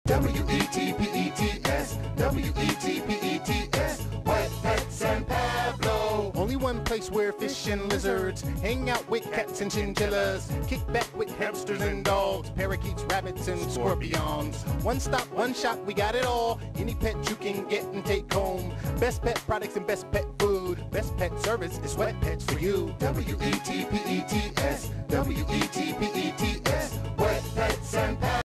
W-E-T-P-E-T-S, W-E-T-P-E-T-S, Wet Pets San Pablo. Only one place where fish and lizards hang out with cats and chinchillas, kick back with hamsters and dogs, parakeets, rabbits, and scorpions. One stop, one shop, we got it all. Any pet you can get and take home. Best pet products and best pet food. Best pet service is Wet Pets for you. W-E-T-P-E-T-S, W-E-T-P-E-T-S, Wet Pets San Pablo.